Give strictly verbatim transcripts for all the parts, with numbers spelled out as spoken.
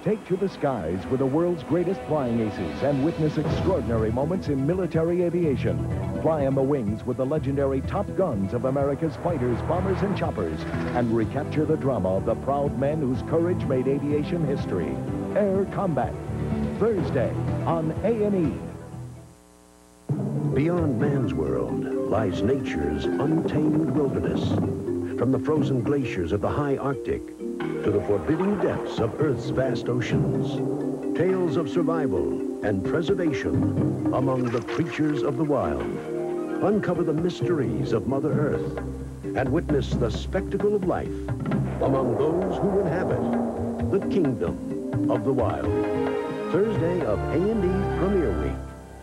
Take to the skies with the world's greatest flying aces and witness extraordinary moments in military aviation. Fly on the wings with the legendary Top Guns of America's fighters, bombers, and choppers, and recapture the drama of the proud men whose courage made aviation history. Air Combat, Thursday on A and E. Beyond man's world lies nature's untamed wilderness. From the frozen glaciers of the high Arctic to the forbidding depths of Earth's vast oceans. Tales of survival and preservation among the creatures of the wild. Uncover the mysteries of Mother Earth and witness the spectacle of life among those who inhabit the kingdom of the wild. Thursday of A and E Premiere Week.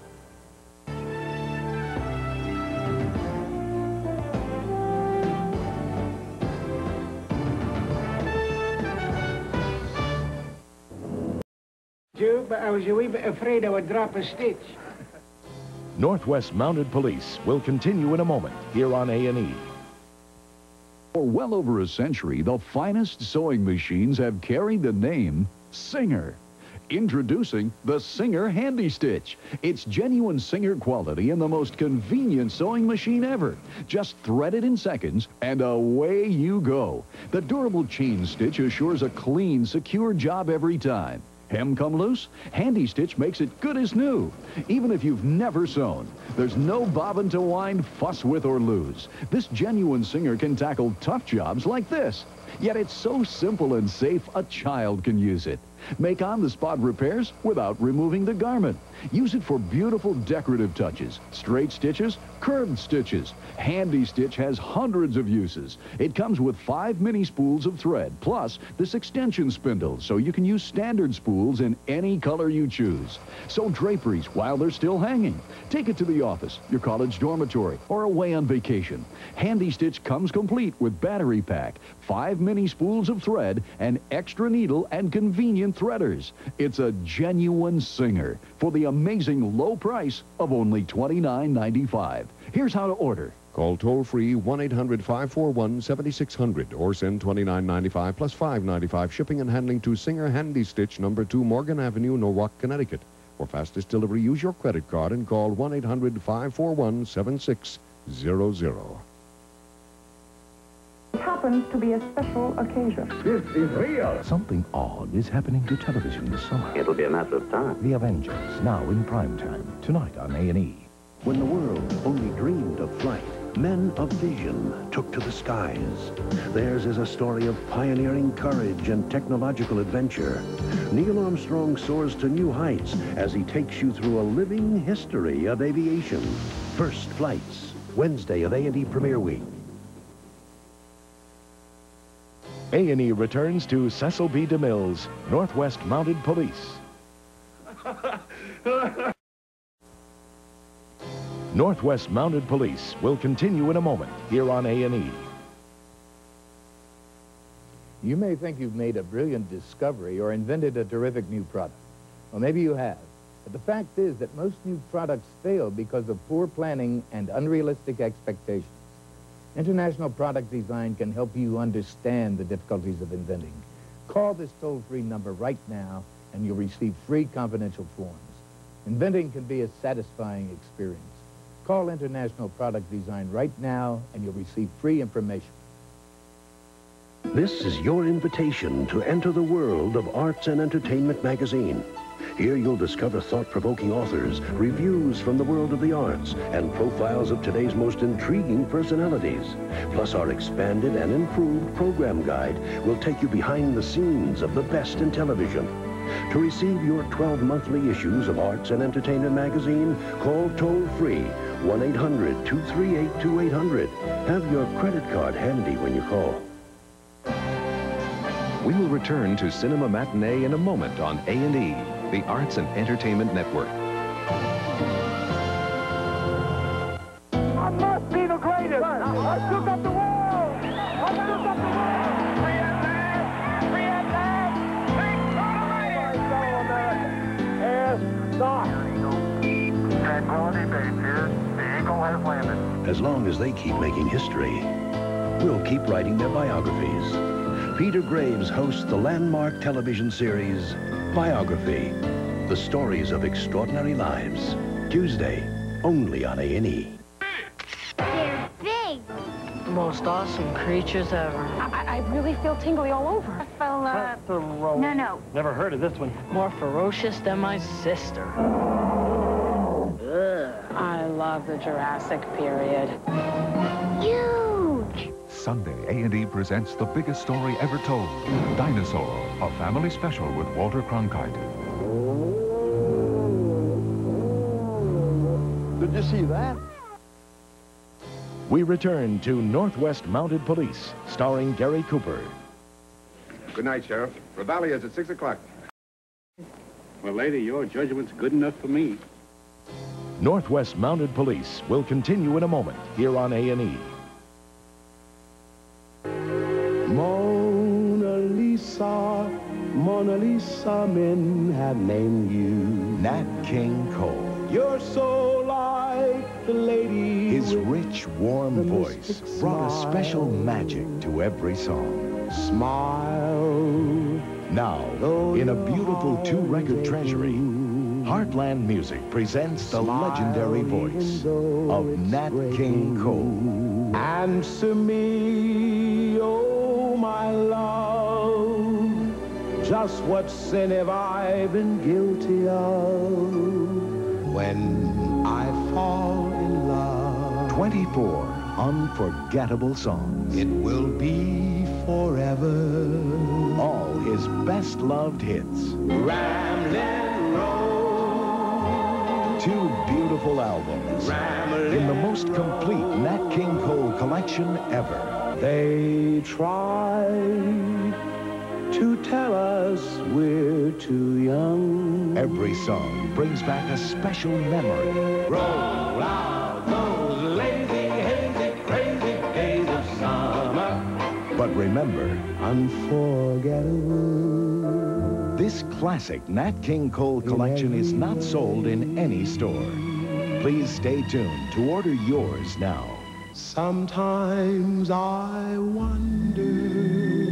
But I was a wee bit afraid I would drop a stitch. Northwest Mounted Police will continue in a moment here on A and E. For well over a century, the finest sewing machines have carried the name Singer. Introducing the Singer Handy Stitch. It's genuine Singer quality and the most convenient sewing machine ever. Just thread it in seconds and away you go. The durable chain stitch assures a clean, secure job every time. Hem come loose? Handy Stitch makes it good as new. Even if you've never sewn, there's no bobbin to wind, fuss with, or lose. This genuine Singer can tackle tough jobs like this. Yet it's so simple and safe, a child can use it. Make on-the-spot repairs without removing the garment. Use it for beautiful decorative touches, straight stitches, curved stitches. Handy Stitch has hundreds of uses. It comes with five mini spools of thread, plus this extension spindle, so you can use standard spools in any color you choose. Sew draperies while they're still hanging. Take it to the office, your college dormitory, or away on vacation. Handy Stitch comes complete with battery pack, five mini spools of thread, an extra needle, and convenient threaders. It's a genuine Singer for the amazing low price of only twenty-nine ninety-five. Here's how to order. Call toll-free one eight hundred, five four one, seven six zero zero or send twenty-nine ninety-five plus five ninety-five shipping and handling to Singer Handy Stitch, number two Morgan Avenue, Norwalk, Connecticut. For fastest delivery, use your credit card and call one eight hundred, five four one, seven six zero zero. It happens to be a special occasion. This is real. Something odd is happening to television this summer. It'll be a matter of time. The Avengers, now in prime time, tonight on A and E. When the world only dreamed of flight, men of vision took to the skies. Theirs is a story of pioneering courage and technological adventure. Neil Armstrong soars to new heights as he takes you through a living history of aviation. First Flights, Wednesday of A and E Premiere Week. A and E returns to Cecil B. DeMille's Northwest Mounted Police. Northwest Mounted Police will continue in a moment here on A and E. You may think you've made a brilliant discovery or invented a terrific new product. Well, maybe you have. But the fact is that most new products fail because of poor planning and unrealistic expectations. International Product Design can help you understand the difficulties of inventing. Call this toll-free number right now and you'll receive free confidential forms. Inventing can be a satisfying experience. Call International Product Design right now and you'll receive free information. This is your invitation to enter the world of Arts and Entertainment magazine. Here you'll discover thought-provoking authors, reviews from the world of the arts, and profiles of today's most intriguing personalities. Plus, our expanded and improved program guide will take you behind the scenes of the best in television. To receive your twelve monthly issues of Arts and Entertainment magazine, call toll-free one eight hundred, two three eight, two eight hundred. Have your credit card handy when you call. We will return to Cinema Matinee in a moment on A and E, the Arts and Entertainment Network. I must be the greatest. I took up the world. I took up the world. Free at last. Free at last. Thanks for Air stop. Tranquility Base here. The Eagle has landed. As long as they keep making history, we'll keep writing their biographies. Peter Graves hosts the landmark television series, Biography, the stories of extraordinary lives. Tuesday, only on A and E. They're big. Most awesome creatures ever. I, I really feel tingly all over. Fella. No, no. Never heard of this one. More ferocious than my sister. Ugh. I love the Jurassic period. Huge. Sunday, A and E presents the biggest story ever told, Dinosaur, a family special with Walter Cronkite. Did you see that? We return to Northwest Mounted Police, starring Gary Cooper. Good night, Sheriff. Regalia is at six o'clock. Well, lady, your judgment's good enough for me. Northwest Mounted Police will continue in a moment here on A and E. Mona Lisa, Mona Lisa, men have named you Nat King Cole. You're so like the lady. His rich, warm voice brought a special magic to every song. Smile. Now, in a beautiful two-record treasury, Heartland Music presents the legendary voice of Nat King Cole. Answer me, oh my love, just what sin have I been guilty of when I fall in love? twenty-four unforgettable songs. It will be forever. All his best-loved hits. Ramblin' Road. Two beautiful albums in the most complete Nat King Cole collection ever. They tried to tell us we're too young. Every song brings back a special memory. Roll out those lazy, hazy, crazy days of summer. But remember, unforgettable. This classic Nat King Cole collection is not sold in any store. Please stay tuned to order yours now. Sometimes I wonder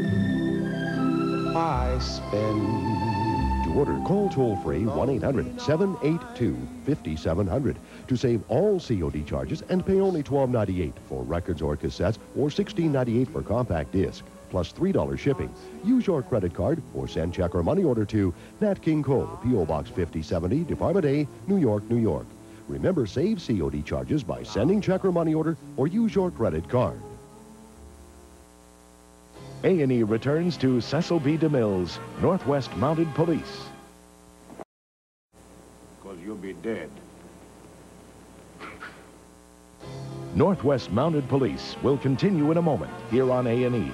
I spend. To order, call toll-free one eight hundred, seven eight two, five seven zero zero to save all C O D charges and pay only twelve ninety-eight for records or cassettes or sixteen ninety-eight for compact disc, plus three dollars shipping. Use your credit card or send check or money order to Nat King Cole, P O Box fifty seventy, Department A, New York, New York. Remember, save C O D charges by sending check or money order or use your credit card. A and E returns to Cecil B. DeMille's Northwest Mounted Police. Because you'll be dead. Northwest Mounted Police will continue in a moment here on A and E.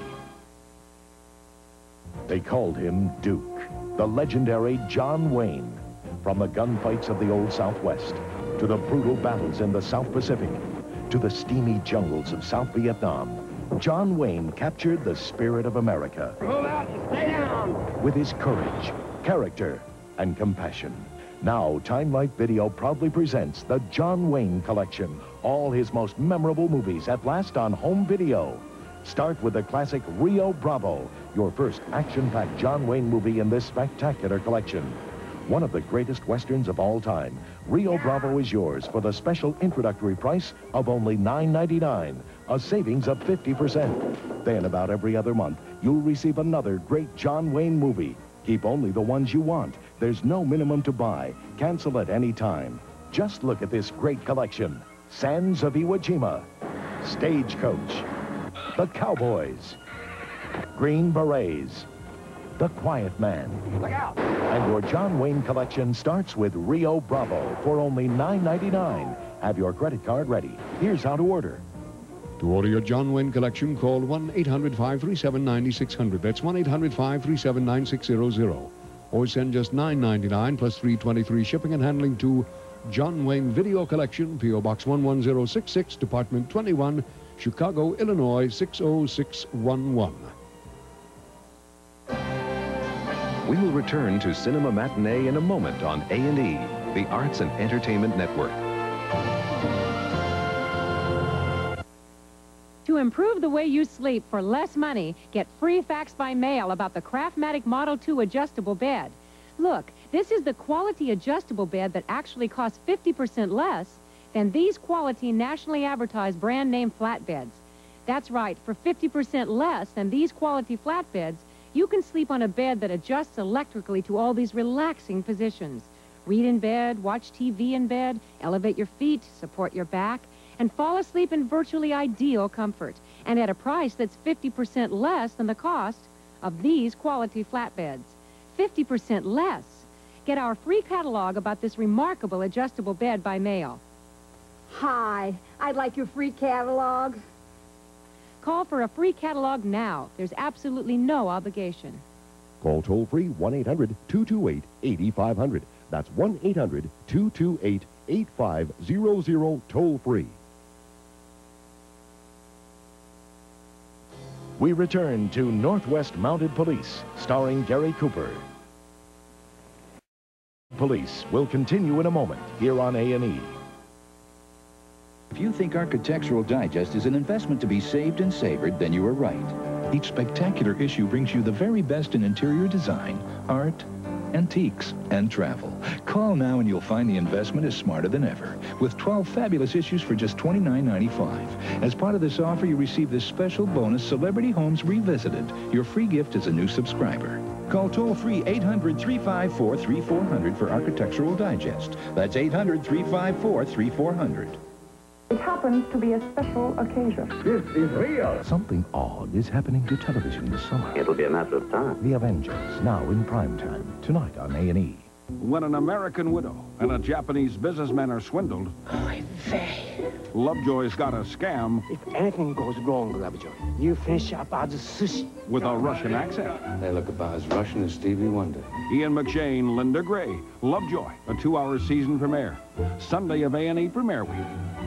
They called him Duke, the legendary John Wayne. From the gunfights of the Old Southwest, to the brutal battles in the South Pacific, to the steamy jungles of South Vietnam, John Wayne captured the spirit of America. Move out and stay down. With his courage, character, and compassion. Now, Time Life Video proudly presents the John Wayne Collection. All his most memorable movies at last on home video. Start with the classic Rio Bravo, your first action-packed John Wayne movie in this spectacular collection. One of the greatest westerns of all time, Rio Bravo is yours for the special introductory price of only nine ninety-nine, a savings of fifty percent. Then about every other month, you'll receive another great John Wayne movie. Keep only the ones you want. There's no minimum to buy. Cancel at any time. Just look at this great collection. Sands of Iwo Jima, Stagecoach, The Cowboys, Green Berets, The Quiet Man. Look out! And your John Wayne collection starts with Rio Bravo for only nine ninety-nine. Have your credit card ready. Here's how to order. To order your John Wayne collection, call one eight hundred, five three seven, nine six zero zero. That's one eight hundred, five three seven, nine six zero zero. Or send just nine ninety-nine plus three twenty-three shipping and handling to John Wayne Video Collection, P O Box one one zero six six, Department twenty-one, Chicago, Illinois six oh six one one. We will return to Cinema Matinee in a moment on A and E, the Arts and Entertainment Network. To improve the way you sleep for less money, get free fax by mail about the Craftmatic Model two adjustable bed. Look, this is the quality adjustable bed that actually costs fifty percent less than these quality nationally advertised brand name flatbeds. That's right, for fifty percent less than these quality flatbeds, you can sleep on a bed that adjusts electrically to all these relaxing positions. Read in bed, watch T V in bed, elevate your feet, support your back, and fall asleep in virtually ideal comfort, and at a price that's fifty percent less than the cost of these quality flatbeds. fifty percent less. Get our free catalog about this remarkable adjustable bed by mail. Hi, I'd like your free catalog. Call for a free catalog now. There's absolutely no obligation. Call toll-free one eight hundred two two eight eight five hundred. That's one eight hundred two two eight eight five zero zero toll-free. We return to Northwest Mounted Police, starring Gary Cooper. Police will continue in a moment here on A and E. If you think Architectural Digest is an investment to be saved and savored, then you are right. Each spectacular issue brings you the very best in interior design, art, antiques, and travel. Call now and you'll find the investment is smarter than ever, with twelve fabulous issues for just twenty-nine ninety-five. As part of this offer, you receive this special bonus, Celebrity Homes Revisited, your free gift as a new subscriber. Call toll-free eight hundred three five four three four zero zero for Architectural Digest. That's eight hundred three five four three four zero zero. It happens to be a special occasion. This is real. Something odd is happening to television this summer. It'll be a matter of time. The Avengers, now in prime time, tonight on A and E. When an American widow and a Japanese businessman are swindled, Oy vey. Lovejoy's got a scam. If anything goes wrong, Lovejoy, you finish up as a sushi. With a Russian accent. They look about as Russian as Stevie Wonder. Ian McShane, Linda Gray, Lovejoy, a two-hour season premiere. Sunday of A and E premiere week.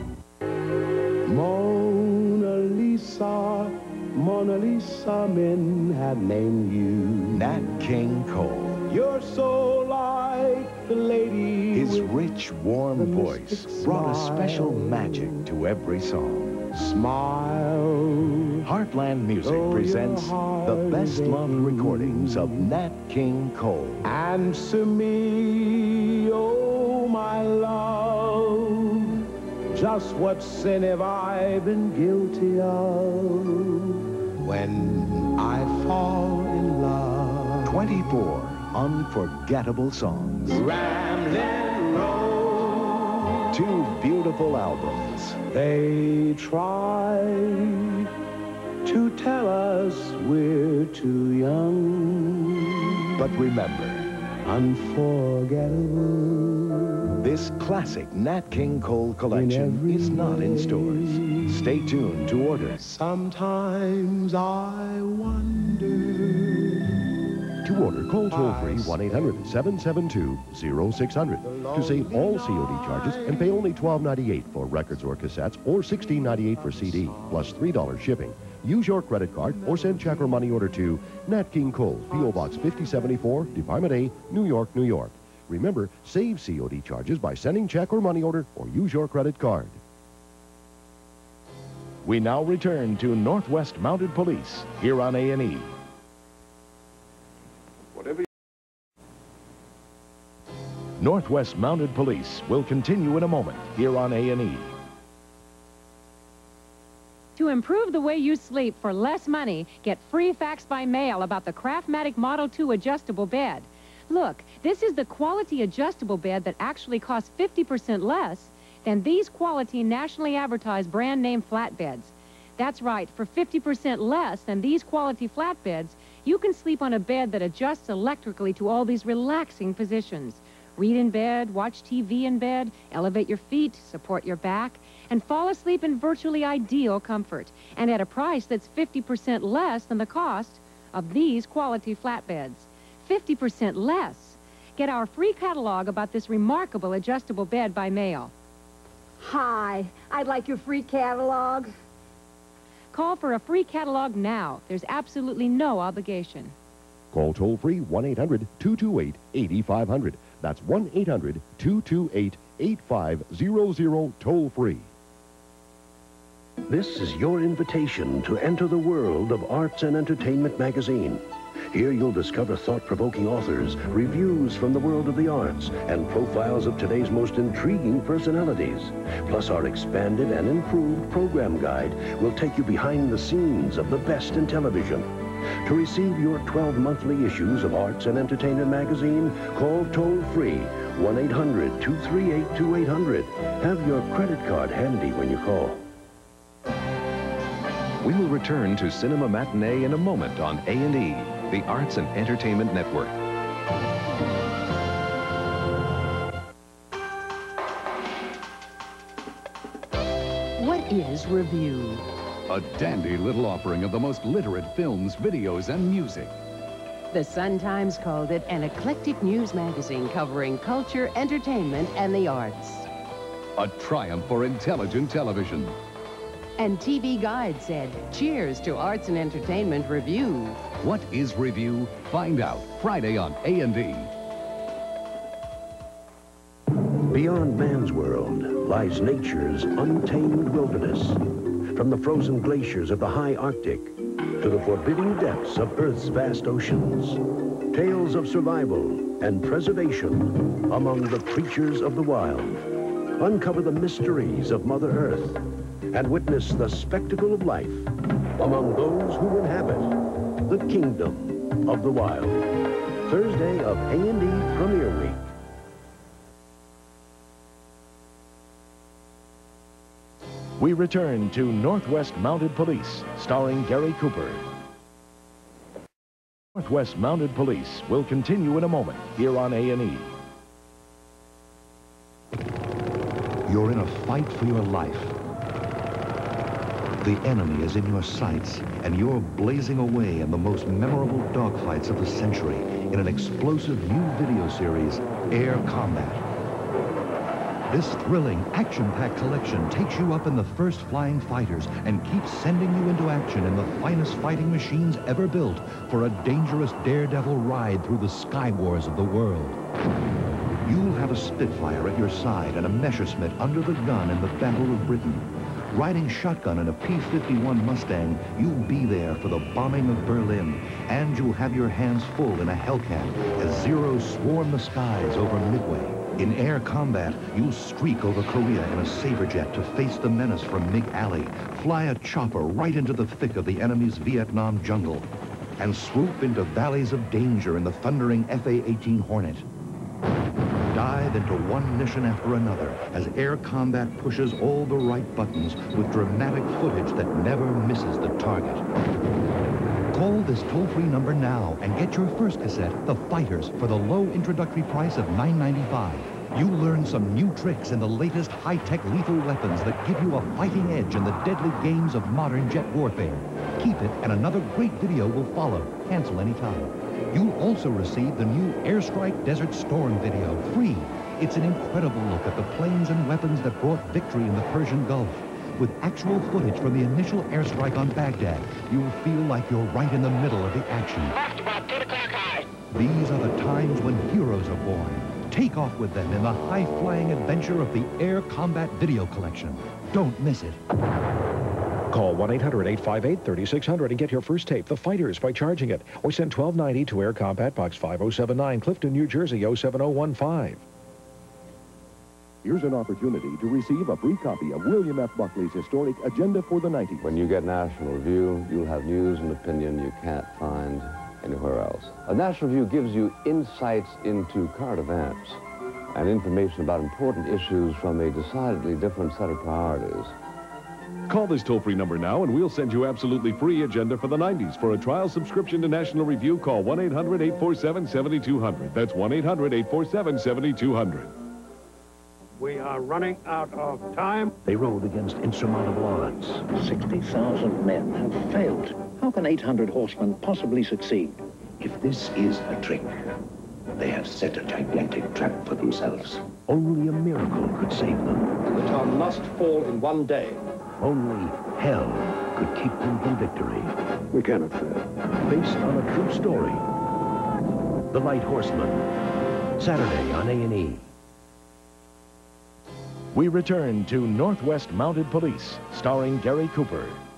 Mona Lisa, Mona Lisa, men have named you Nat King Cole. You're so like the lady. His rich, warm voice brought a special magic to every song. Smile. Heartland Music Though presents the best-loved recordings of Nat King Cole. Answer me, oh my love. Just what sin have I been guilty of when I fall in love? twenty-four unforgettable songs. Ramblin' Road. Two beautiful albums. They try to tell us we're too young. But remember, unforgettable. This classic Nat King Cole collection is not in stores. Stay tuned to order. Sometimes I wonder. To order, call toll-free one eight hundred seven seven two zero six zero zero to save all C O D charges and pay only twelve ninety-eight for records or cassettes or sixteen ninety-eight for C D, plus three dollars shipping. Use your credit card or send check or money order to Nat King Cole, P O Box fifty seventy-four, Department A, New York, New York. Remember, save C O D charges by sending check or money order or use your credit card. We now return to Northwest Mounted Police here on A and E. Whatever. Northwest Mounted Police will continue in a moment here on A and E. To improve the way you sleep for less money, get free fax by mail about the Craftmatic Model two adjustable bed. Look, this is the quality adjustable bed that actually costs fifty percent less than these quality nationally advertised brand name flatbeds. That's right, for fifty percent less than these quality flatbeds, you can sleep on a bed that adjusts electrically to all these relaxing positions. Read in bed, watch T V in bed, elevate your feet, support your back, and fall asleep in virtually ideal comfort, and at a price that's fifty percent less than the cost of these quality flatbeds. fifty percent less. Get our free catalog about this remarkable adjustable bed by mail. Hi, I'd like your free catalog. Call for a free catalog now. There's absolutely no obligation. Call toll-free one eight hundred two two eight eight five hundred. That's one eight hundred two two eight eight five zero zero toll-free. This is your invitation to enter the world of Arts and Entertainment magazine. Here you'll discover thought-provoking authors, reviews from the world of the arts, and profiles of today's most intriguing personalities. Plus, our expanded and improved program guide will take you behind the scenes of the best in television. To receive your twelve monthly issues of Arts and Entertainment magazine, call toll-free one eight hundred, two three eight, two eight hundred. Have your credit card handy when you call. We will return to Cinema Matinee in a moment on A and E, the Arts and Entertainment Network. What is review? A dandy little offering of the most literate films, videos, and music. The Sun-Times called it an eclectic news magazine covering culture, entertainment, and the arts. A triumph for intelligent television. And T V Guide said, cheers to Arts and Entertainment Review. What is review? Find out Friday on A and E. Beyond man's world lies nature's untamed wilderness. From the frozen glaciers of the high Arctic to the forbidding depths of Earth's vast oceans. Tales of survival and preservation among the creatures of the wild. Uncover the mysteries of Mother Earth and witness the spectacle of life among those who inhabit the kingdom of the wild. Thursday of A and E Premiere Week. We return to Northwest Mounted Police, starring Gary Cooper. Northwest Mounted Police will continue in a moment here on A and E. You're in a fight for your life. The enemy is in your sights, and you're blazing away in the most memorable dogfights of the century in an explosive new video series, Air Combat. This thrilling, action-packed collection takes you up in the first flying fighters and keeps sending you into action in the finest fighting machines ever built for a dangerous daredevil ride through the sky wars of the world. You'll have a Spitfire at your side and a Messerschmitt under the gun in the Battle of Britain. Riding shotgun in a P fifty-one Mustang, you'll be there for the bombing of Berlin, and you'll have your hands full in a Hellcat as Zeros swarm the skies over Midway. In air combat, you'll streak over Korea in a Saberjet to face the menace from Mig Alley, fly a chopper right into the thick of the enemy's Vietnam jungle, and swoop into valleys of danger in the thundering F A eighteen Hornet. Dive into one mission after another as air combat pushes all the right buttons with dramatic footage that never misses the target. Call this toll-free number now and get your first cassette, The Fighters, for the low introductory price of nine ninety-five. You'll learn some new tricks in the latest high-tech lethal weapons that give you a fighting edge in the deadly games of modern jet warfare. Keep it, and another great video will follow. Cancel anytime. You'll also receive the new Airstrike Desert Storm video, free. It's an incredible look at the planes and weapons that brought victory in the Persian Gulf. With actual footage from the initial airstrike on Baghdad, you'll feel like you're right in the middle of the action. These are the times when heroes are born. Take off with them in the high-flying adventure of the Air Combat Video Collection. Don't miss it. Call one eight hundred, eight five eight, three six zero zero and get your first tape, The Fighters, by charging it. Or send twelve ninety to Air Combat, Box five oh seven nine, Clifton, New Jersey, oh seven oh one five. Here's an opportunity to receive a free copy of William F. Buckley's historic Agenda for the nineties. When you get National Review, you'll have news and opinion you can't find anywhere else. A National Review gives you insights into current events and information about important issues from a decidedly different set of priorities. Call this toll-free number now, and we'll send you absolutely free Agenda for the nineties. For a trial subscription to National Review, call one eight hundred, eight four seven, seven two zero zero. That's one eight hundred, eight four seven, seven two zero zero. We are running out of time. They rode against insurmountable odds. sixty thousand men have failed. How can eight hundred horsemen possibly succeed? If this is a trick, they have set a gigantic trap for themselves. Only a miracle could save them. The baton must fall in one day. Only hell could keep them in victory. We cannot fail. Based on a true story. The Light Horseman. Saturday on A and E. we return to Northwest Mounted Police, starring Gary Cooper.